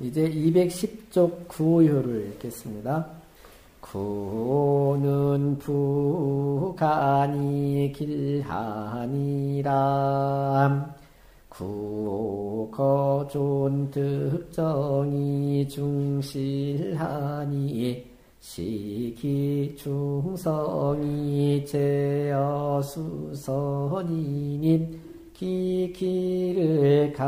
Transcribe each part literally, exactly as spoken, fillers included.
이제 이백십 쪽 구호효를 읽겠습니다. 구호는 부간이 길하니라. 구호 거존 득정이 중실하니 시기 중성이 제어수선이님 기기를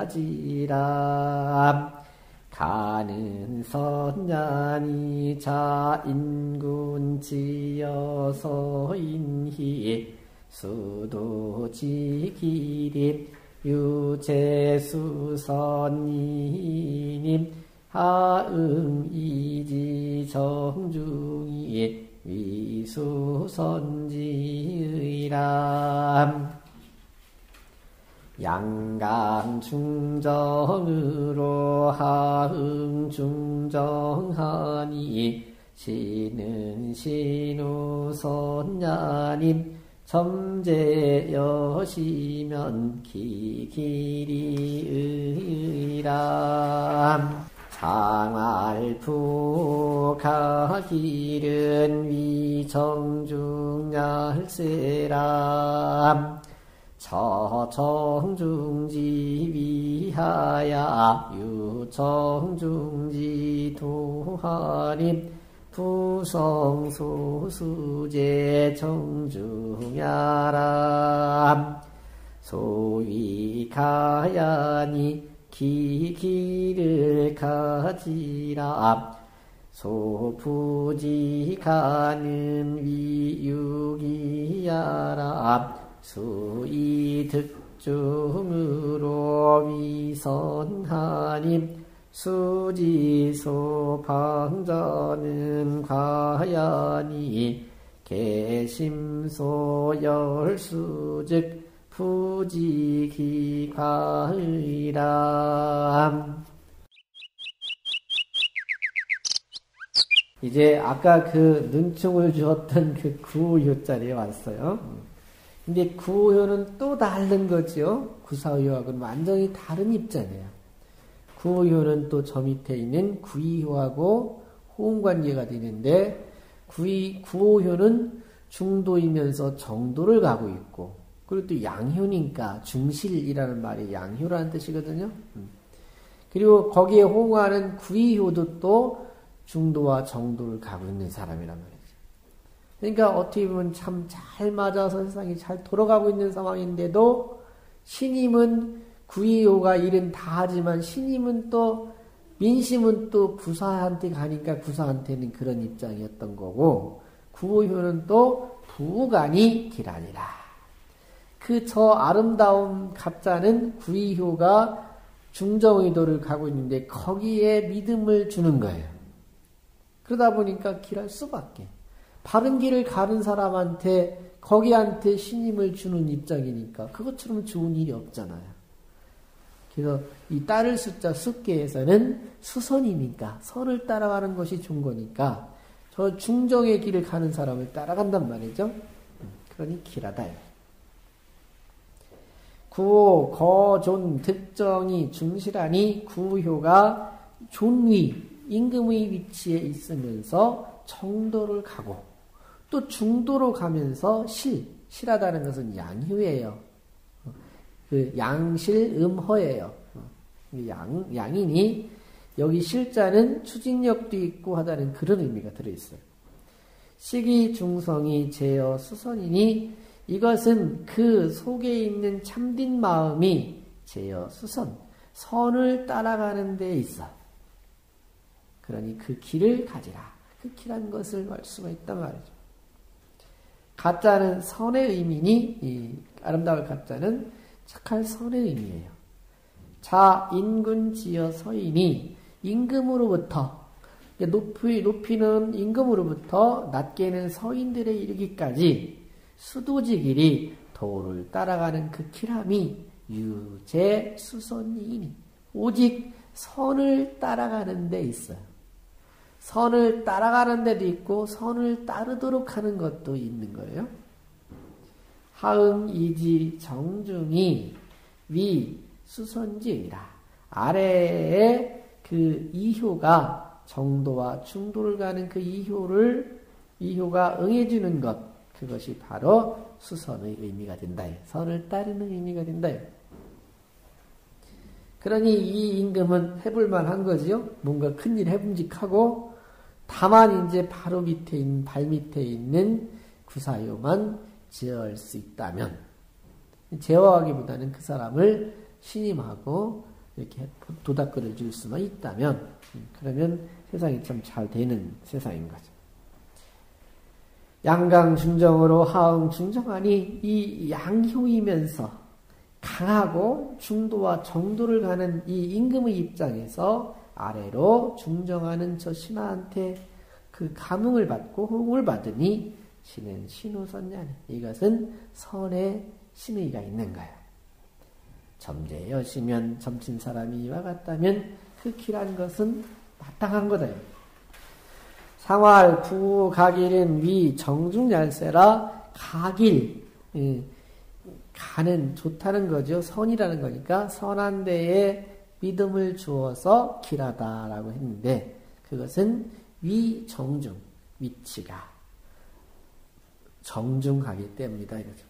가지라. 가는 선냐니 자인군 지어서인히 수도지기립 유재수선이님 하응이지 정중이 위수선지의람. 양강중정으로 하응중정하니 신은 신우선야님 점재여시면 기기리의람. 장알부가길은 위정중얄세람. 처정중지 위하야 유정중지 도하림 부성소수제 정중야람. 소위가야니 기기를 가지라. 소부지가는 위유기야라. 수이득중으로 위선하님 수지소방전은 과야니 개심소열수즉 부지기과의람. 이제 아까 그 눈총을 주었던 그 구효자리에 왔어요. 근데 구호효는 또 다른 거죠. 구사효하고는 완전히 다른 입장이에요. 구호효는 또 저 밑에 있는 구이효하고 호응관계가 되는데, 구이, 구호효는 중도이면서 정도를 가고 있고, 그리고 또 양효니까 중실이라는 말이 양효라는 뜻이거든요. 그리고 거기에 호응하는 구이효도 또 중도와 정도를 가고 있는 사람이란 말이에요. 그러니까 어떻게 보면 참 잘 맞아서 세상이 잘 돌아가고 있는 상황인데도 신임은 구이효가 일은 다 하지만 신임은 또 민심은 또 구사한테 가니까 구사한테는 그런 입장이었던 거고, 구호효는 또 부간이 길하니라. 그 저 아름다운 갑자는 구이효가 중정의도를 가고 있는데 거기에 믿음을 주는 거예요. 그러다 보니까 길할 수밖에. 바른 길을 가는 사람한테 거기한테 신임을 주는 입장이니까 그것처럼 좋은 일이 없잖아요. 그래서 이 따를 숫자 숫계에서는 수선이니까 선을 따라가는 것이 좋은 거니까 저 중정의 길을 가는 사람을 따라간단 말이죠. 그러니 길하다. 구호 거존 득정이 중실하니 구효가 존위 임금의 위치에 있으면서 정도를 가고 또 중도로 가면서 실, 실하다는 것은 양효예요. 그 양실 음허예요. 양, 양이니 여기 실자는 추진력도 있고 하다는 그런 의미가 들어있어요. 시기 중성이 제어 수선이니 이것은 그 속에 있는 참된 마음이 제어 수선, 선을 따라가는 데 있어. 그러니 그 길을 가지라. 그 길한 것을 알 수가 있단 말이죠. 가짜는 선의 의미니 이 아름다울 가짜는 착할 선의 의미예요. 자 인군 지어 서이니 임금으로부터 높이, 높이는 임금으로부터 낮게는 서인들에 이르기까지 수도지길이 도를 따라가는 그 길함이 유재 수선이니 오직 선을 따라가는 데 있어요. 선을 따라가는 데도 있고 선을 따르도록 하는 것도 있는 거예요. 하응 이지 정중이 위 수선지이라. 아래에 그 이효가 정도와 중도를 가는 그 이효를, 이효가 응해주는 것, 그것이 바로 수선의 의미가 된다. 선을 따르는 의미가 된다. 그러니 이 임금은 해볼만 한 거지요. 뭔가 큰일 해봄직하고, 다만 이제 바로 밑에 있는, 발 밑에 있는 구사요만 제어할 수 있다면, 제어하기보다는 그 사람을 신임하고 이렇게 도닥거려 줄 수만 있다면, 그러면 세상이 참 잘 되는 세상인 거죠. 양강중정으로 하응중정하니 이 양효이면서 강하고 중도와 정도를 가는 이 임금의 입장에서 아래로 중정하는 저 신하한테 그 감흥을 받고 호응을 받으니 신은 신우선냐니 이것은 선의 신의가 있는 거예요. 점제 여시면 점친 사람이 이와 같다면 그 길한 것은 마땅한 거다. 상활 부 각일은 위 정중얄세라 각일 예, 가는 좋다는 거죠. 선이라는 거니까 선한 데에 믿음을 주어서 길하다라고 했는데 그것은 위 정중 위치가 정중하기 때문이다 이거죠.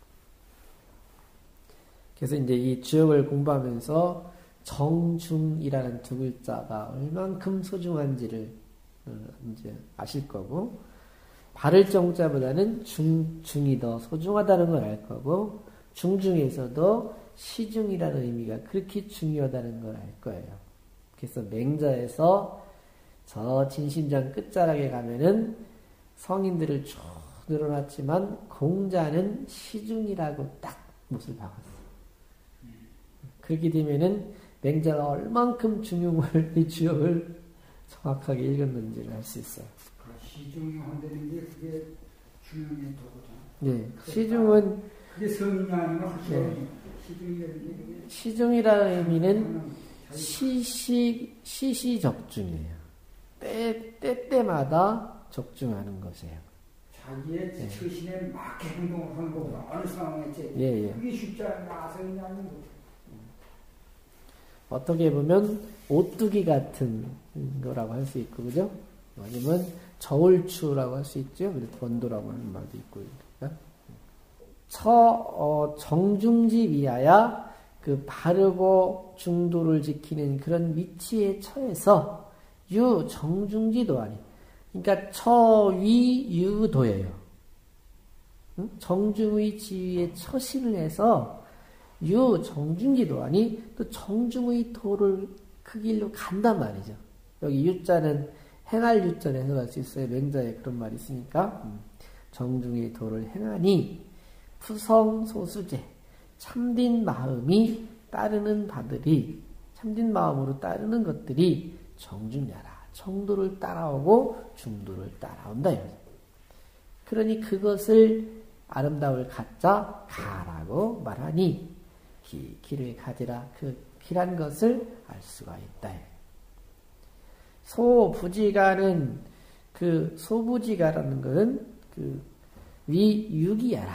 그래서 이제 이 주역을 공부하면서 정중이라는 두 글자가 얼만큼 소중한지를 이제 아실 거고, 바를 정자보다는 중, 중이 더 소중하다는 걸 알 거고, 중중에서도 시중이라는 의미가 그렇게 중요하다는 걸 알 거예요. 그래서 맹자에서 저 진심장 끝자락에 가면은 성인들을 쭉 늘어났지만 공자는 시중이라고 딱 못을 박았어요. 그렇게 되면은 맹자가 얼만큼 중용을, 이 주역을 정확하게 읽었는지를 알 수 있어요. 시중이 한다는 게 그게 중용의 도구잖아. 네, 시중은 그게 성인이 아니면 네. 시중이라는 게 시중이라는 의미는 시시 시시적중이에요. 때 때때마다 적중하는 것이에요. 자기의 네. 처신에 맞게 행동을 하는 거구나. 어느 상황에 제 예, 예. 그게 쉽지 않나 성인이 아닌 거죠. 어떻게 보면 오뚜기 같은 거라고 할 수 있고, 그죠? 아니면 저울추라고 할 수 있죠. 번도라고 하는 말도 있고. 그러니까. 처, 어, 정중지 위하여 그 바르고 중도를 지키는 그런 위치에 처해서 유 정중지도 아니. 그러니까 처위 유도예요. 응? 정중의 지위에 처신을 해서 유 정중지도 아니 또 정중의 도를 그 길로 간단 말이죠. 여기 유자는 행할 유자를 해석할 수 있어요. 맹자에 그런 말이 있으니까 음. 정중의 도를 행하니 푸성소수제 참된 마음이 따르는 바들이 참된 마음으로 따르는 것들이 정중야라 정도를 따라오고 중도를 따라온다. 그러니 그것을 아름다울 가짜 가라고 말하니 기, 길을 가지라 그 길한 것을 알 수가 있다. 소부지가는 그 소부지가라는 것은 그 위유기야라.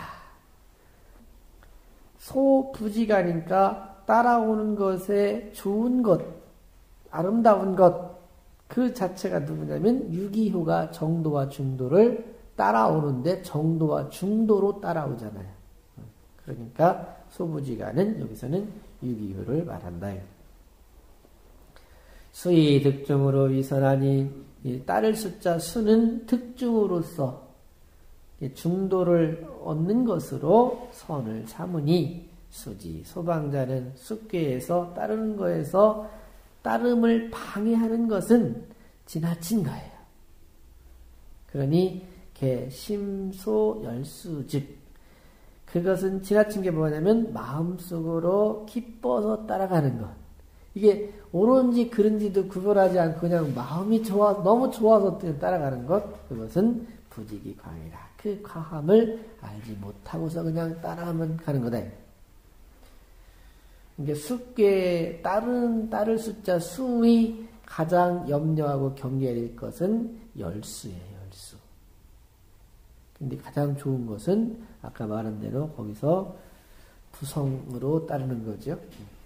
소부지가니까 따라오는 것에 좋은 것, 아름다운 것, 그 자체가 누구냐면 유기효가 정도와 중도를 따라오는데 정도와 중도로 따라오잖아요. 그러니까 소부지가는 여기서는 유기효를 말한다. 수의 득중으로 위선하니 따를 숫자 수는 득중으로서 중도를 얻는 것으로 선을 삼으니 수지 소방자는 숙궤에서 따르는 거에서 따름을 방해하는 것은 지나친 거예요. 그러니 개 심소 열수 즉 그것은 지나친 게 뭐냐면 마음속으로 기뻐서 따라가는 것. 이게 옳은지 그른지도 구별하지 않고 그냥 마음이 좋아 너무 좋아서 따라가는 것. 그것은 부지기 광이라. 그 과함을 알지 못하고서 그냥 따라가면 가는 거다. 이게 숙궤에 따른 따를 숫자 수의 가장 염려하고 경계할 것은 열수예요. 열수. 근데 가장 좋은 것은 아까 말한 대로 거기서 부성으로 따르는 거죠.